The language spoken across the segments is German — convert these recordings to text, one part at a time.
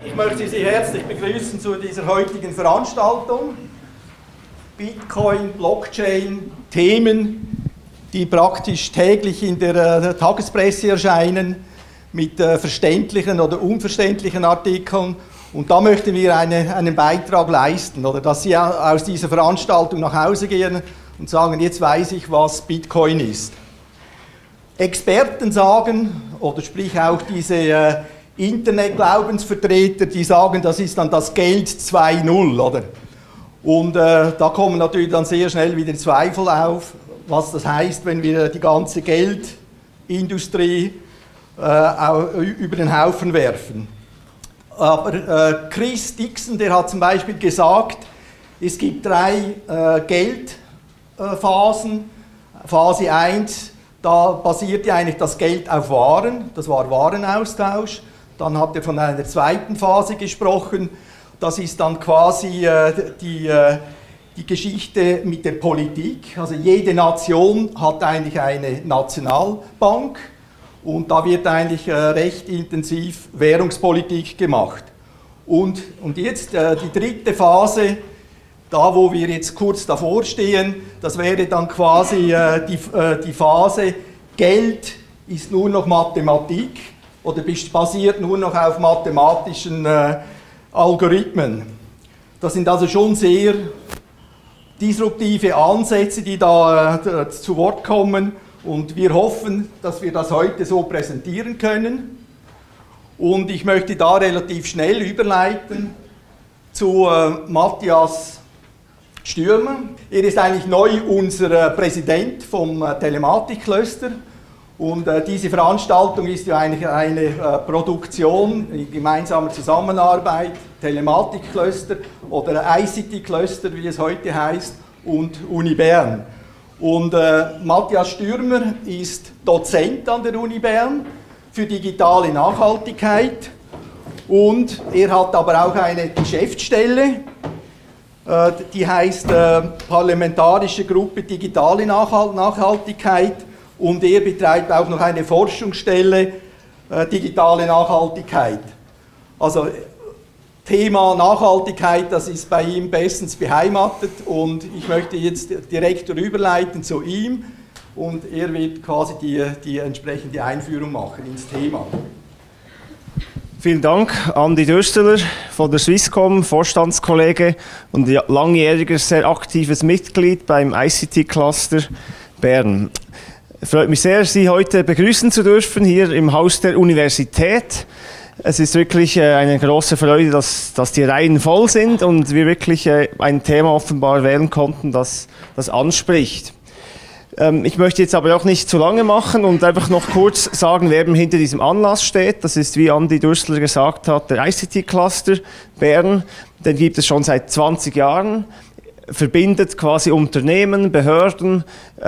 Ich möchte Sie herzlich begrüßen zu dieser heutigen Veranstaltung. Bitcoin, Blockchain, Themen, die praktisch täglich in der Tagespresse erscheinen, mit verständlichen oder unverständlichen Artikeln. Und da möchten wir einen Beitrag leisten, oder dass Sie aus dieser Veranstaltung nach Hause gehen und sagen, jetzt weiß ich, was Bitcoin ist. Experten sagen, oder sprich auch diese Internetglaubensvertreter, die sagen, das ist dann das Geld 2.0, oder? Und da kommen natürlich dann sehr schnell wieder Zweifel auf, was das heißt, wenn wir die ganze Geldindustrie über den Haufen werfen. Aber Chris Dixon, der hat zum Beispiel gesagt, es gibt 3 Geldphasen. Phase 1, da basierte eigentlich das Geld auf Waren, das war Warenaustausch. Dann hat er von einer zweiten Phase gesprochen, das ist dann quasi die Geschichte mit der Politik. Also jede Nation hat eigentlich eine Nationalbank und da wird eigentlich recht intensiv Währungspolitik gemacht. Und jetzt die dritte Phase, da wo wir jetzt kurz davor stehen, das wäre dann quasi die Phase, Geld ist nur noch Mathematik oder basiert nur noch auf mathematischen Algorithmen. Das sind also schon sehr disruptive Ansätze, die da zu Wort kommen und wir hoffen, dass wir das heute so präsentieren können. Und ich möchte da relativ schnell überleiten zu Matthias Stürmer. Er ist eigentlich neu unser Präsident vom Telematik-Cluster und diese Veranstaltung ist ja eigentlich eine Produktion in gemeinsamer Zusammenarbeit, Telematik-Cluster oder ICT-Cluster, wie es heute heißt, und Uni Bern. Und Matthias Stürmer ist Dozent an der Uni Bern für digitale Nachhaltigkeit und er hat aber auch eine Geschäftsstelle, die heißt Parlamentarische Gruppe Digitale Nachhaltigkeit und er betreibt auch noch eine Forschungsstelle Digitale Nachhaltigkeit. Also Thema Nachhaltigkeit, das ist bei ihm bestens beheimatet und ich möchte jetzt direkt rüberleiten zu ihm und er wird quasi die entsprechende Einführung machen ins Thema. Vielen Dank, Andi Dürsteler von der Swisscom, Vorstandskollege und langjähriges, sehr aktives Mitglied beim ICT-Cluster Bern. Es freut mich sehr, Sie heute begrüßen zu dürfen, hier im Haus der Universität. Es ist wirklich eine große Freude, dass die Reihen voll sind und wir wirklich ein Thema offenbar wählen konnten, das anspricht. Ich möchte jetzt aber auch nicht zu lange machen und einfach noch kurz sagen, wer hinter diesem Anlass steht. Das ist, wie Andi Dürstler gesagt hat, der ICT-Cluster Bern. Den gibt es schon seit 20 Jahren. Verbindet quasi Unternehmen, Behörden,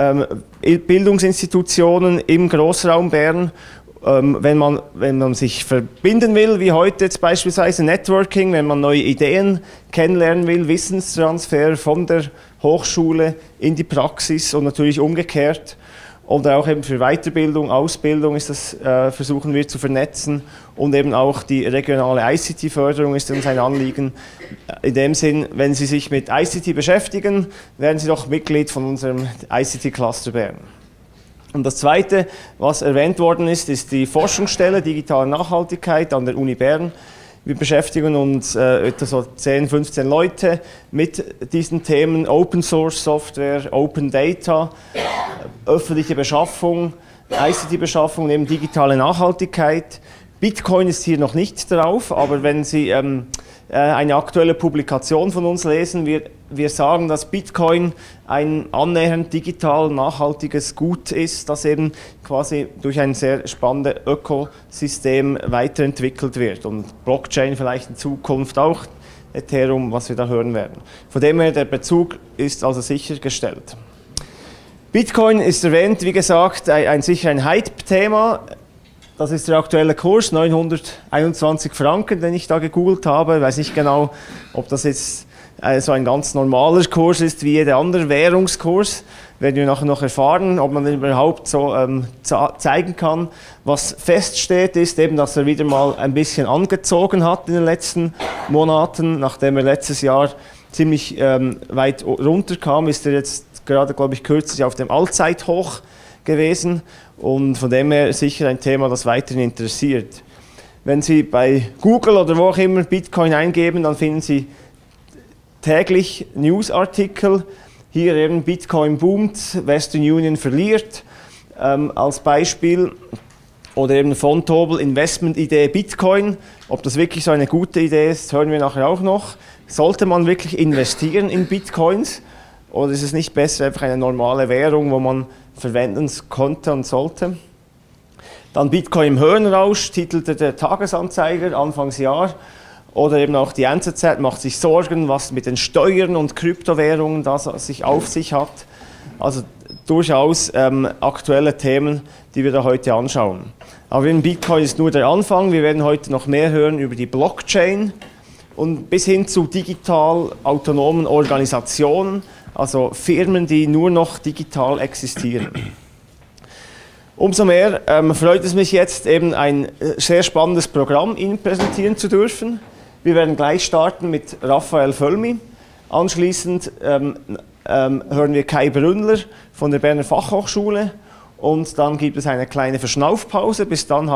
Bildungsinstitutionen im Großraum Bern. Wenn man sich verbinden will, wie heute jetzt beispielsweise Networking, wenn man neue Ideen kennenlernen will, Wissenstransfer von der Hochschule in die Praxis und natürlich umgekehrt. Oder auch eben für Weiterbildung, Ausbildung ist das, versuchen wir zu vernetzen und eben auch die regionale ICT-Förderung ist uns ein Anliegen. In dem Sinn, wenn Sie sich mit ICT beschäftigen, werden Sie doch Mitglied von unserem ICT-Cluster Bern. Und das Zweite, was erwähnt worden ist, ist die Forschungsstelle Digitale Nachhaltigkeit an der Uni Bern. Wir beschäftigen uns etwa so 10, 15 Leute mit diesen Themen Open Source Software, Open Data, öffentliche Beschaffung, ICT-Beschaffung, eben digitale Nachhaltigkeit. Bitcoin ist hier noch nicht drauf, aber wenn Sie eine aktuelle Publikation von uns lesen, wir sagen, dass Bitcoin ein annähernd digital nachhaltiges Gut ist, das eben quasi durch ein sehr spannendes Ökosystem weiterentwickelt wird und Blockchain vielleicht in Zukunft auch, Ethereum, was wir da hören werden. Von dem her, der Bezug ist also sichergestellt. Bitcoin ist erwähnt, wie gesagt, sicher ein Hype-Thema. Das ist der aktuelle Kurs, 921 Franken, den ich da gegoogelt habe. Ich weiß nicht genau, ob das jetzt so ein ganz normaler Kurs ist wie jeder andere Währungskurs. Werden wir nachher noch erfahren, ob man den überhaupt so zeigen kann. Was feststeht, ist eben, dass er wieder mal ein bisschen angezogen hat in den letzten Monaten. Nachdem er letztes Jahr ziemlich weit runterkam, ist er jetzt gerade, glaube ich, kürzlich auf dem Allzeithoch gewesen. Und von dem her sicher ein Thema, das weiterhin interessiert. Wenn Sie bei Google oder wo auch immer Bitcoin eingeben, dann finden Sie täglich Newsartikel. Hier eben Bitcoin boomt, Western Union verliert als Beispiel. Oder eben von Tobel Investmentidee Bitcoin. Ob das wirklich so eine gute Idee ist, hören wir nachher auch noch. Sollte man wirklich investieren in Bitcoins? Oder ist es nicht besser einfach eine normale Währung, wo man verwenden konnte und sollte? Dann Bitcoin im Höhenrausch, titelte der Tagesanzeiger Anfangsjahr. Oder eben auch die NZZ macht sich Sorgen, was mit den Steuern und Kryptowährungen das sich auf sich hat. Also durchaus aktuelle Themen, die wir da heute anschauen. Aber in Bitcoin ist nur der Anfang. Wir werden heute noch mehr hören über die Blockchain und bis hin zu digital autonomen Organisationen, also Firmen, die nur noch digital existieren. Umso mehr freut es mich jetzt, eben ein sehr spannendes Programm Ihnen präsentieren zu dürfen. Wir werden gleich starten mit Raphael Völmi. Anschließend hören wir Kai Brünnler von der Berner Fachhochschule und dann gibt es eine kleine Verschnaufpause. Bis dann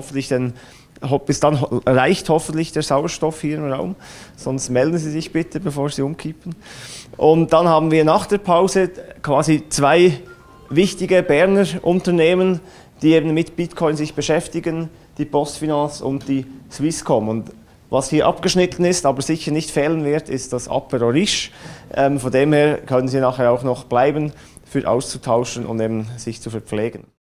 reicht hoffentlich der Sauerstoff hier im Raum. Sonst melden Sie sich bitte, bevor Sie umkippen. Und dann haben wir nach der Pause quasi zwei wichtige Berner Unternehmen, die eben mit Bitcoin sich beschäftigen, die PostFinance und die Swisscom. Und was hier abgeschnitten ist, aber sicher nicht fehlen wird, ist das Apéro Riche. Von dem her können Sie nachher auch noch bleiben, für auszutauschen und eben sich zu verpflegen.